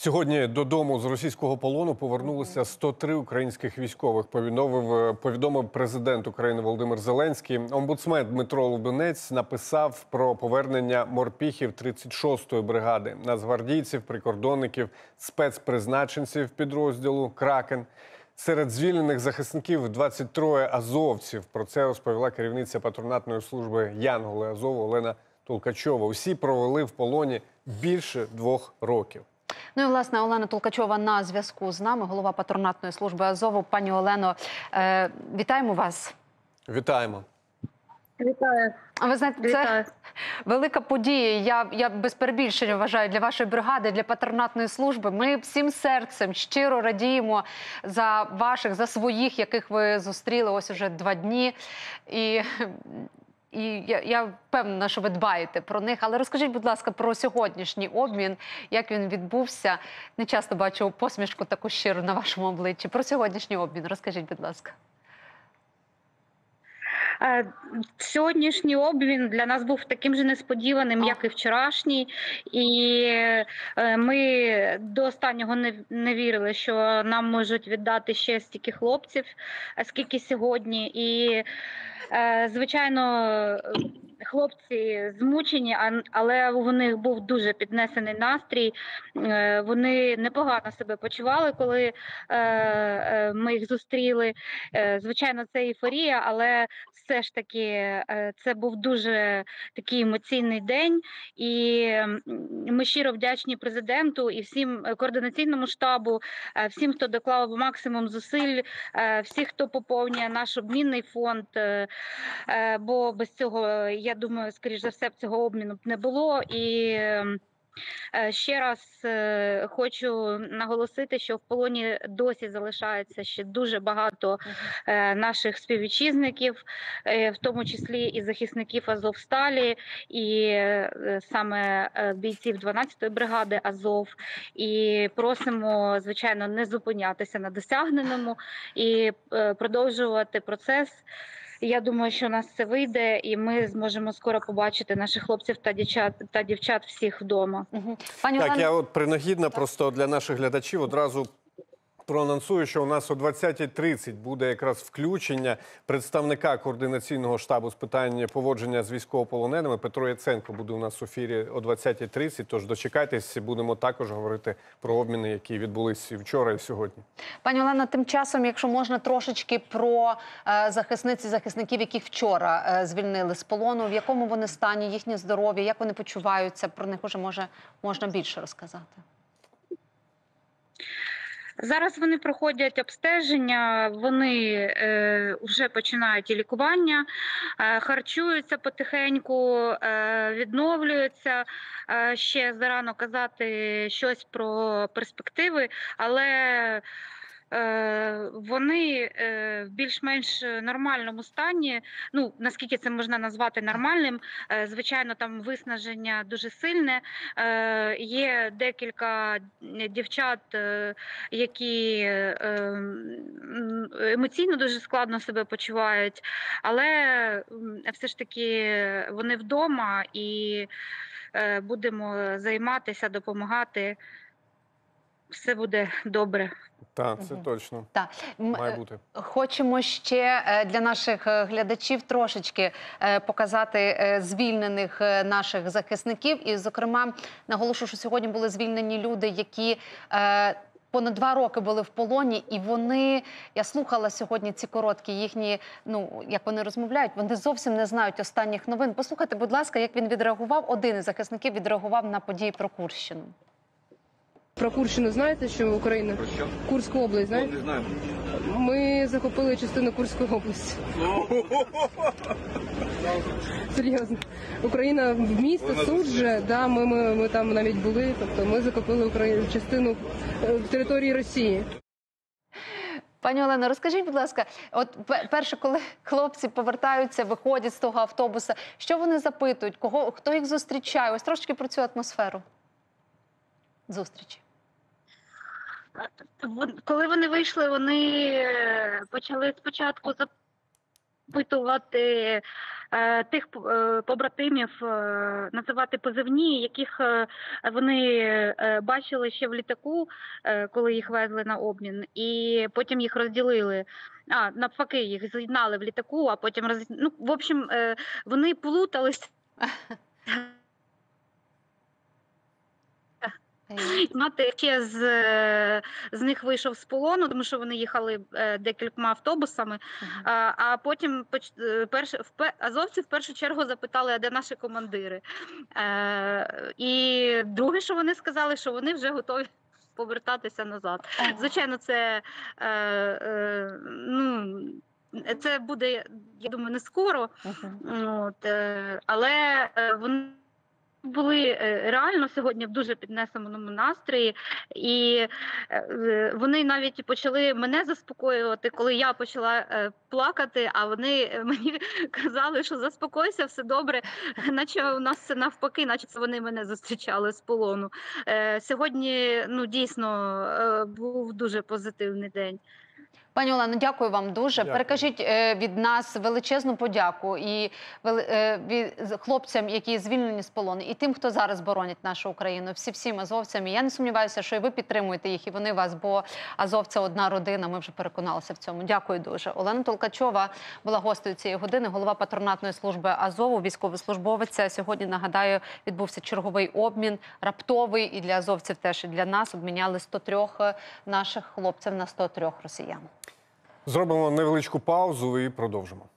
Сьогодні додому з російського полону повернулися 103 українських військових, повідомив президент України Володимир Зеленський. Омбудсмен Дмитро Лубенець написав про повернення морпіхів 36-ї бригади, нацгвардійців, прикордонників, спецпризначенців підрозділу «Кракен». Серед звільнених захисників 23 азовців. Про це розповіла керівниця патронатної служби «Янголи Азову» Олена Толкачова. Усі провели в полоні більше 2 років. Ну і, власне, Олена Толкачова на зв'язку з нами, голова патронатної служби Азову. Пані Олено, вітаємо вас. Вітаємо. Вітаю. А ви знаєте, це велика подія. Я без перебільшення вважаю, для вашої бригади, для патронатної служби. Ми всім серцем щиро радіємо за ваших, за своїх, яких ви зустріли ось уже 2 дні. І я впевнена, що ви дбаєте про них. Але розкажіть, будь ласка, про сьогоднішній обмін, як він відбувся. Не часто бачу посмішку таку щиру на вашому обличчі. Про сьогоднішній обмін розкажіть, будь ласка. Сьогоднішній обмін для нас був таким же несподіваним, як і вчорашній. І ми до останнього не вірили, що нам можуть віддати ще стільки хлопців, скільки сьогодні. І, звичайно, хлопці змучені, але у них був дуже піднесений настрій. Вони непогано себе почували, коли ми їх зустріли. Звичайно, це ейфорія, але все ж таки це був дуже такий емоційний день. І ми щиро вдячні президенту і всім координаційному штабу, всім, хто доклав максимум зусиль, всіх, хто поповнює наш обмінний фонд. Бо без цього, я думаю, скоріш за все, б цього обміну б не було. І ще раз хочу наголосити, що в полоні досі залишається ще дуже багато наших співвітчизників, в тому числі і захисників Азовсталі, і саме бійців 12-ї бригади Азов. І просимо, звичайно, не зупинятися на досягненому і продовжувати процес. Я думаю, що у нас це вийде, і ми зможемо скоро побачити наших хлопців та дівчат всіх вдома. Пані Олена... Я от принагідно просто для наших глядачів одразу проанонсую, що у нас о 20:30 буде якраз включення представника координаційного штабу з питань поводження з військовополоненими. Петро Яценко буде у нас в ефірі о 20:30, тож дочекайтесь, будемо також говорити про обміни, які відбулись і вчора, і сьогодні. Пані Олено, тим часом, якщо можна, трошечки про захисниць і захисників, яких вчора звільнили з полону, в якому вони стані, їхнє здоров'я, як вони почуваються, про них уже можна більше розказати. Зараз вони проходять обстеження, вони вже починають і лікування, харчуються потихеньку, відновлюються. Ще зарано казати щось про перспективи, але вони в більш-менш нормальному стані, ну, наскільки це можна назвати нормальним. Звичайно, там виснаження дуже сильне. Є декілька дівчат, які емоційно дуже складно себе почувають, але все ж таки вони вдома і будемо займатися, допомагати. Все буде добре. Так, це точно має бути. Хочемо ще для наших глядачів трошечки показати звільнених наших захисників. І, зокрема, наголошую, що сьогодні були звільнені люди, які понад 2 роки були в полоні, і вони, я слухала сьогодні ці короткі їхні, ну, як вони розмовляють, вони зовсім не знають останніх новин. Послухайте, будь ласка, як він відреагував, один із захисників відреагував на події про Курщину. Про Курщину знаєте, що Україна? Про що? Курську область, знаєте? Не знаю. Ми захопили частину Курської області. Серйозно. Україна в місто, Суджа, да, ми там навіть були, тобто ми захопили частину території Росії. Пані Олено, розкажіть, будь ласка, от перше, коли хлопці повертаються, виходять з того автобуса, що вони запитують, хто їх зустрічає? Ось трошки про цю атмосферу зустрічі. Коли вони вийшли, вони почали спочатку запитувати, тих побратимів, називати позивні, яких вони бачили ще в літаку, коли їх везли на обмін, і потім їх розділили. Навпаки, їх з'єднали в літаку, а потім Ну, в общем, вони плутались. Мати ще з них вийшов з полону, тому що вони їхали декількома автобусами, а потім азовці в першу чергу запитали, а де наші командири. І друге, що вони сказали, що вони вже готові повертатися назад. Звичайно, це буде, я думаю, не скоро, але вони були реально сьогодні в дуже піднесеному настрої, і вони навіть почали мене заспокоювати, коли я почала плакати, а вони мені казали, що заспокойся, все добре, наче у нас це навпаки, наче вони мене зустрічали з полону. Сьогодні, дійсно, був дуже позитивний день. Пані Олено, дякую вам дуже. Дякую. Перекажіть від нас величезну подяку і хлопцям, які звільнені з полону, і тим, хто зараз боронять нашу Україну, всім азовцям. І я не сумніваюся, що і ви підтримуєте їх, і вони вас, бо Азов – це одна родина, ми вже переконалися в цьому. Дякую дуже. Олена Толкачова була гостею цієї години, голова патронатної служби Азову, військовослужбовиця. Сьогодні, нагадаю, відбувся черговий обмін, раптовий, і для азовців теж, і для нас. Обміняли 103 наших хлопців на 103 росіян. Зробимо невеличку паузу і продовжимо.